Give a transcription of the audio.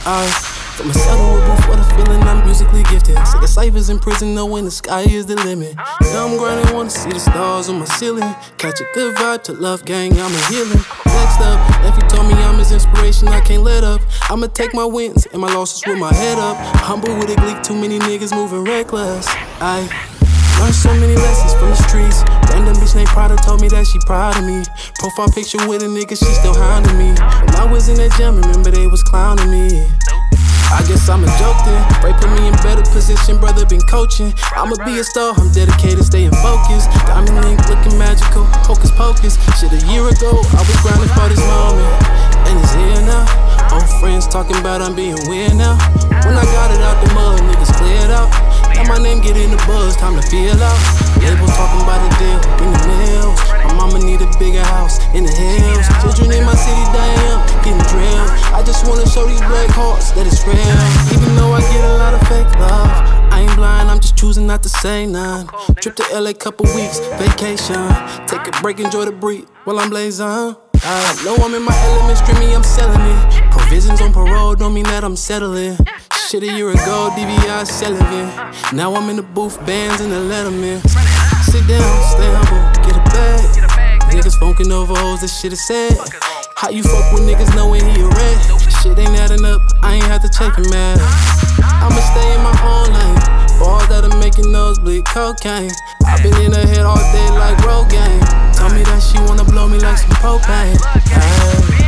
From a settle with booth, what a feeling, I'm musically gifted. Say the ciphers in prison, knowing the sky is the limit. Now I'm grinding, wanna see the stars on my ceiling. Catch a good vibe to Lovergang, I'm a healing. Next up, Leffy told me I'm his inspiration, I can't let up. I'ma take my wins and my losses with my head up. Humble with a gleek, too many niggas moving reckless. I learned so many lessons from the streets. Random bitch named Prada told me that she proud of me. Profile picture with a nigga, she still hounding me. When I was in that jam, remember they was clowning me. I guess I'm a joke then. Ray put me in better position, brother been coaching. I'ma be a star, I'm dedicated, staying focused. Diamond link looking magical, hocus pocus. Shit, a year ago, I was grinding for this moment, and it's here now. Old friends talking about I'm being weird now. When I got it out the mud, niggas cleared out. Now my name get in the buzz, time to feel out. Labels talking about a deal in the mills. My mama need a bigger house in the hills. Children in my city dying, getting drilled. I just wanna show these black hearts that it's real. Even though I get a lot of fake love, I ain't blind, I'm just choosing not to say none. Trip to LA, couple weeks, vacation. Take a break, enjoy the breeze while I'm blazing. I know I'm in my element, streaming, I'm selling it. Provisions on parole don't mean that I'm settling. Shit, a year ago, DVI celibate. Now I'm in the booth, bands in the letterman. Sit down, stay humble, get a bag. Niggas funkin' over hoes, this shit is sad. How you fuck with niggas knowing he a rat? Shit ain't adding up, I ain't have to take him mad. I'ma stay in my own lane. Balls that are making nosebleed cocaine. I been in her head all day like Rogaine. Told me that she wanna blow me like some propane.